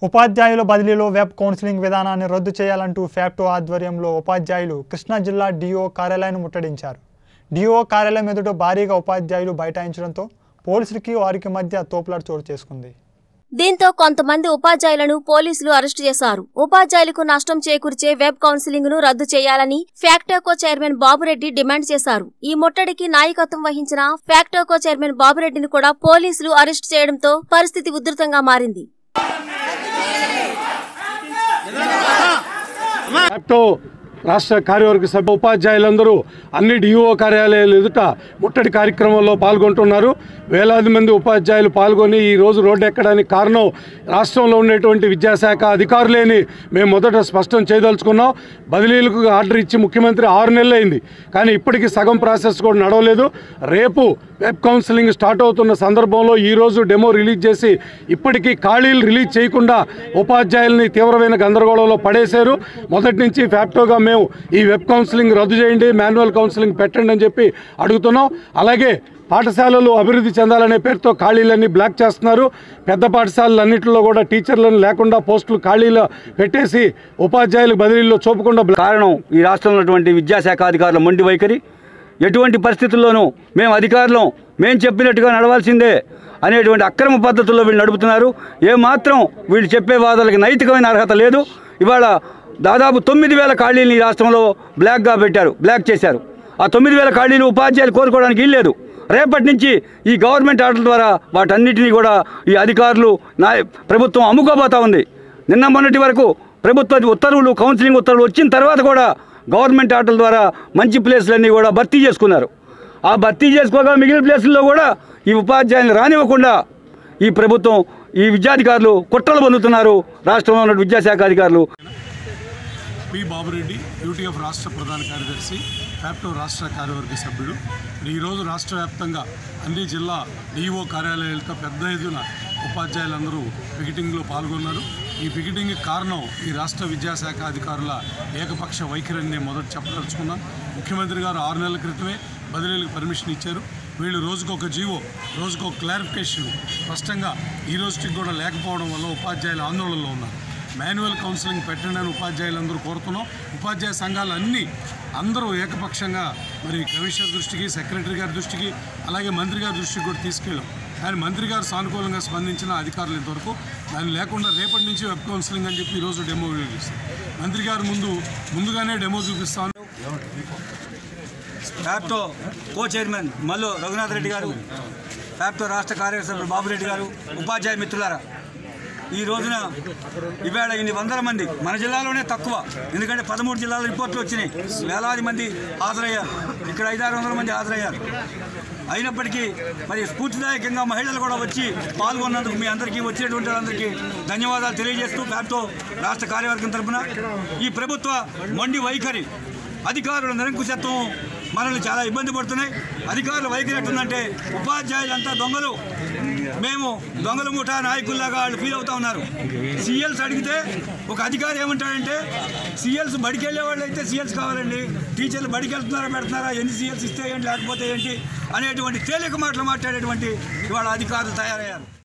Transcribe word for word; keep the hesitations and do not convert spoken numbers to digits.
ఉపాధ్యాయుల బదిలీలో web counselling విధానాన్ని రద్దు చేయాలంటూ ఫ్యాక్టో ఆధ్వర్యంలో ఉపాధ్యాయులు కృష్ణా జిల్లా డిఓ కార్యాలయాన్ని ముట్టడించారు. డిఓ కార్యాలయం ఎదుట భారీగా ఉపాధ్యాయులు బైఠాయించడంతో పోలీసులకి వారికి మధ్య తోపులాట చోటు చేసుకుంది. దీంతో కొంతమంది ఉపాధ్యాయులను పోలీసులు అరెస్టు చేశారు. ఉపాధ్యాయులకు నష్టం చేకూర్చే వెబ్ కౌన్సిలింగ్ ను రద్దు చేయాలని ఫ్యాక్టోకో చైర్మన్ బాబురెడ్డి డిమాండ్ చేశారు. ఈ ముట్టడికి నాయకత్వం వహించిన ఫ్యాక్టోకో చైర్మన్ బాబురెడ్డిని కూడా పోలీసులు అరెస్టు చేయడంతో పరిస్థితి ఉధృతంగా మారింది. రాష్ట్ర కార్యవర్గ సభ ఉపాధ్యాయులందరూ అన్ని డిఓ కార్యాలయాలు ఎదుట ముట్టడి కార్యక్రమంలో పాల్గొంటున్నారు. వేలాది మంది ఉపాధ్యాయులు పాల్గొని ఈ రోజు రోడ్డు ఎక్కడానికి కారణం రాష్ట్రంలో ఉండేటువంటి విద్యాశాఖ అధికారులేని మేము మొదట స్పష్టం చేయదలుచుకున్నాం. బదిలీలకు ఆర్డర్ ఇచ్చి ముఖ్యమంత్రి ఆరు నెలలు అయింది, కానీ ఇప్పటికీ సగం ప్రాసెస్ కూడా నడవలేదు. రేపు వెబ్ కౌన్సిలింగ్ స్టార్ట్ అవుతున్న సందర్భంలో ఈరోజు డెమో రిలీజ్ చేసి ఇప్పటికీ ఖాళీలు రిలీజ్ చేయకుండా ఉపాధ్యాయుల్ని తీవ్రమైన గందరగోళంలో పడేశారు. మొదటి నుంచి ఫ్యాక్టోగా మేము ఈ వెబ్ కౌన్సిలింగ్ రద్దు చేయండి, మాన్యువల్ కౌన్సిలింగ్ పెట్టండి అని చెప్పి అడుగుతున్నాం. అలాగే పాఠశాలలు అభివృద్ధి చెందాలనే పేరుతో ఖాళీలన్నీ బ్లాక్ చేస్తున్నారు. పెద్ద పాఠశాలలన్నింటిలో కూడా టీచర్లను లేకుండా పోస్టులు ఖాళీలు పెట్టేసి ఉపాధ్యాయులకు బదిలీల్లో చూపకుండా కారణం ఈ రాష్ట్రంలో ఉన్నటువంటి విద్యాశాఖ అధికారుల మొండి వైఖరి. ఎటువంటి పరిస్థితుల్లోనూ మేము అధికారులం మేము చెప్పినట్టుగా నడవాల్సిందే అనేటువంటి అక్రమ పద్ధతుల్లో వీళ్ళు నడుపుతున్నారు. ఏమాత్రం వీళ్ళు చెప్పే వాదాలకి నైతికమైన అర్హత లేదు. ఇవాళ దాదాపు తొమ్మిది వేల ఖాళీలు ఈ రాష్ట్రంలో బ్లాక్గా పెట్టారు, బ్లాక్ చేశారు. ఆ తొమ్మిది వేల ఖాళీలు ఉపాధ్యాయులు కోరుకోవడానికి వీల్లేదు. రేపటి నుంచి ఈ గవర్నమెంట్ ఆర్డర్ ద్వారా వాటన్నిటినీ కూడా ఈ అధికారులు నా ప్రభుత్వం అమ్ముకోబోతా ఉంది. నిన్న మొన్నటి వరకు ప్రభుత్వ ఉత్తర్వులు కౌన్సిలింగ్ ఉత్తర్వులు వచ్చిన తర్వాత కూడా గవర్నమెంట్ ఆర్డర్ ద్వారా మంచి ప్లేసులన్నీ కూడా భర్తీ చేసుకున్నారు. ఆ భర్తీ చేసుకోగా మిగిలిన ప్లేసుల్లో కూడా ఈ ఉపాధ్యాయులను రానివ్వకుండా ఈ ప్రభుత్వం ఈ విద్యాధికారులు కుట్రలు పొందుతున్నారు. రాష్ట్రంలో ఉన్న విద్యాశాఖ అధికారులు. పి బాబురెడ్డి, యూటీఎఫ్ రాష్ట్ర ప్రధాన కార్యదర్శి, ఫ్యాక్టో రాష్ట్ర కార్యవర్గ సభ్యుడు. ఈరోజు రాష్ట్ర వ్యాప్తంగా అన్ని జిల్లా డిఓ కార్యాలయాలతో పెద్ద ఎత్తున ఉపాధ్యాయులందరూ పికెటింగ్లో పాల్గొన్నారు. ఈ పికెటింగ్ కారణం ఈ రాష్ట్ర విద్యాశాఖ అధికారుల ఏకపక్ష వైఖరిని నేను మొదట చెప్పదలుచుకున్నాను. ముఖ్యమంత్రి గారు ఆరు నెలల క్రితమే బదిలీలకు పర్మిషన్ ఇచ్చారు. వీళ్ళు రోజుకొక జీవో, రోజుకొక క్లారిఫికేషన్ స్పష్టంగా ఈ రోజుకి కూడా లేకపోవడం వల్ల ఉపాధ్యాయులు ఆందోళనలో ఉన్నారు. మాన్యువల్ కౌన్సిలింగ్ పెట్టండి అని ఉపాధ్యాయులందరూ కోరుతున్నాం. ఉపాధ్యాయ సంఘాలు అన్నీ అందరూ ఏకపక్షంగా మరి కమిషనర్ దృష్టికి, సెక్రటరీ గారి దృష్టికి, అలాగే మంత్రి గారి దృష్టికి కూడా తీసుకెళ్ళాం. కానీ మంత్రి గారు సానుకూలంగా స్పందించిన అధికారులు ఇంతవరకు దాన్ని లేకుండా రేపటి నుంచి వెబ్ కౌన్సిలింగ్ అని చెప్పి ఈరోజు డెమో చూపిస్తాం. మంత్రి గారు ముందు ముందుగానే డెమో చూపిస్తాను. ఫ్యాక్టో కో చైర్మన్ మల్లు రఘునాథ్ రెడ్డి గారు, ఫ్యాక్టో రాష్ట్ర కార్యదర్శి బాబురెడ్డి గారు, ఉపాధ్యాయ మిత్రులారా, ఈ రోజున ఇవాళ ఇన్ని వందల మంది మన జిల్లాలోనే తక్కువ, ఎందుకంటే పదమూడు జిల్లాల రిపోర్ట్లు వచ్చినాయి. వేలాది మంది హాజరయ్యారు, ఇక్కడ ఐదారు వందల మంది హాజరయ్యారు. అయినప్పటికీ మరి స్ఫూర్తిదాయకంగా మహిళలు కూడా వచ్చి పాల్గొన్నందుకు మీ అందరికీ, వచ్చినటువంటి వాళ్ళందరికీ ధన్యవాదాలు తెలియజేస్తూ ఫ్యాక్టో రాష్ట్ర కార్యవర్గం తరఫున ఈ ప్రభుత్వ మొండి వైఖరి, అధికారుల నిరంకుశత్వం మనల్ని చాలా ఇబ్బంది పడుతున్నాయి. అధికారుల వైఖరి ఎట్టుందంటే ఉపాధ్యాయులంతా దొంగలు, మేము దొంగల ముఠా నాయకుల్లాగా వాళ్ళు ఫీల్ అవుతా ఉన్నారు. సీఎల్స్ అడిగితే ఒక అధికారి ఏమంటాడంటే, సీఎల్స్ బడికి వెళ్ళే వాళ్ళు అయితే సీఎల్స్ కావాలండి, టీచర్లు బడికి వెళ్తున్నారా పెడుతున్నారా, ఎన్ని సీఎల్స్ ఇస్తే ఏంటి లేకపోతే ఏంటి అనేటువంటి తేలిక మాటలు మాట్లాడేటువంటి ఇవాళ అధికారులు తయారయ్యారు.